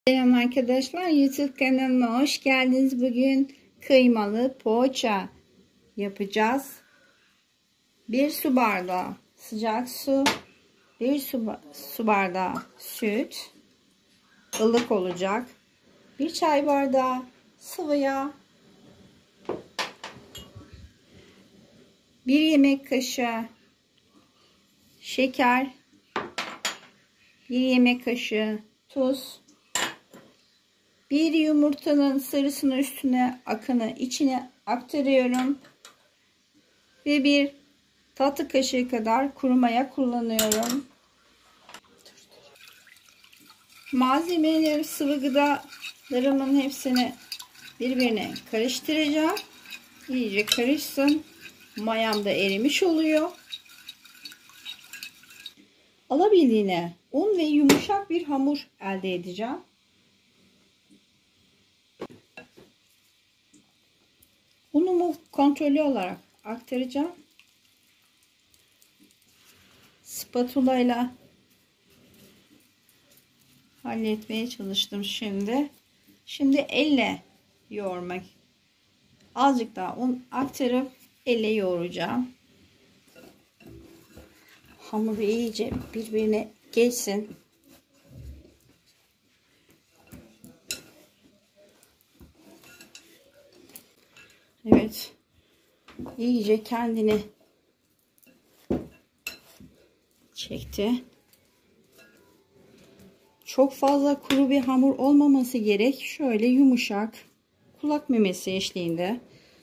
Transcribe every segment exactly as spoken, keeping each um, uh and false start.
Selam arkadaşlar, YouTube kanalıma hoş geldiniz. Bugün kıymalı poğaça yapacağız. Bir su bardağı sıcak su, bir su, su bardağı süt, ılık olacak. Bir çay bardağı sıvı yağ, bir yemek kaşığı şeker, bir yemek kaşığı tuz. Bir yumurtanın sarısını üstüne, akını içine aktarıyorum. Ve bir tatlı kaşığı kadar kuru maya kullanıyorum. Malzemeleri, sıvı gıdalarımın hepsini birbirine karıştıracağım. İyice karışsın. Mayam da erimiş oluyor. Alabildiğine un ve yumuşak bir hamur elde edeceğim. Unumu kontrollü olarak aktaracağım. Spatula ile halletmeye çalıştım şimdi. Şimdi elle yoğurmak. Azıcık daha un aktarıp elle yoğuracağım. Hamuru iyice birbirine geçsin. Evet. İyice kendini çekti. Çok fazla kuru bir hamur olmaması gerek. Şöyle yumuşak, kulak memesi eşliğinde.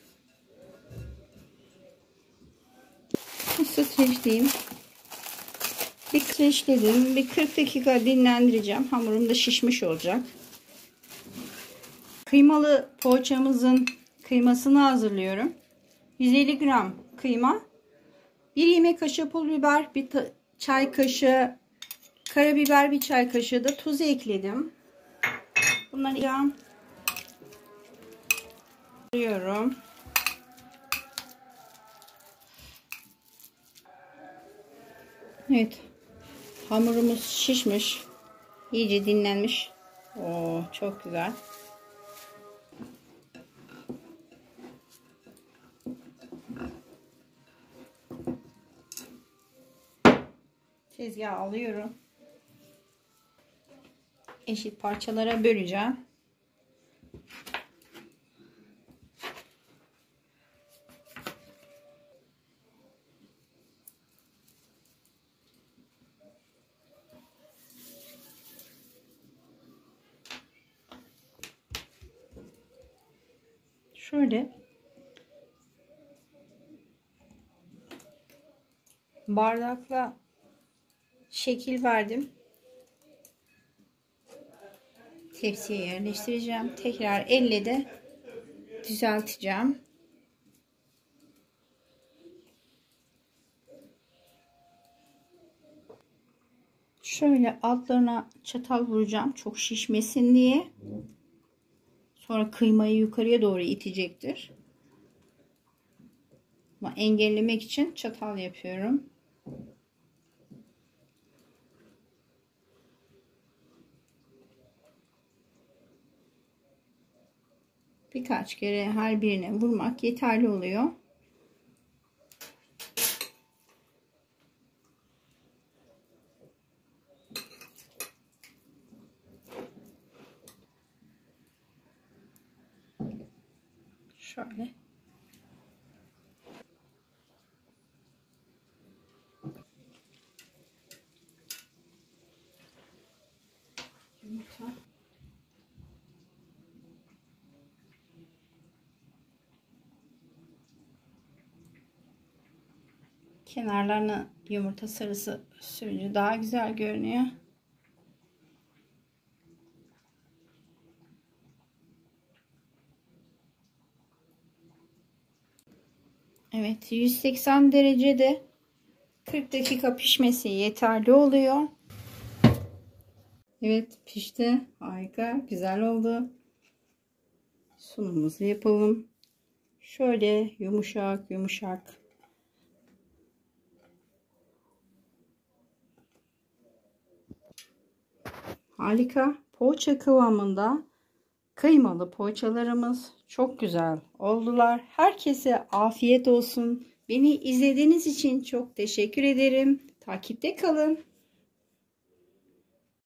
Streçleyeyim. Bir streçledim. Bir kırk dakika dinlendireceğim. Hamurum da şişmiş olacak. Kıymalı poğaçamızın kıymasını hazırlıyorum. yüz elli gram kıyma, bir yemek kaşığı pul biber, bir çay kaşığı karabiber, bir çay kaşığı da tuz ekledim. Bunları yağlıyorum. Evet. Hamurumuz şişmiş. İyice dinlenmiş. Oo, çok güzel. Tezgaha alıyorum. Eşit parçalara böleceğim. Şöyle bardakla şekil verdim. Tepsiye yerleştireceğim. Tekrar elle de düzelteceğim. Şöyle altlarına çatal vuracağım. Çok şişmesin diye. Sonra kıymayı yukarıya doğru itecektir. Ama engellemek için çatal yapıyorum. Birkaç kere her birine vurmak yeterli oluyor. Şöyle. Yumurta. Kenarlarına yumurta sarısı sürünce daha güzel görünüyor. Evet, yüz seksen derecede kırk dakika pişmesi yeterli oluyor. Evet, pişti. Harika, güzel oldu. Sunumumuzu yapalım. Şöyle yumuşak yumuşak. Harika. poğaça kıvamında kıymalı poğaçalarımız çok güzel oldular. Herkese afiyet olsun. Beni izlediğiniz için çok teşekkür ederim. Takipte kalın.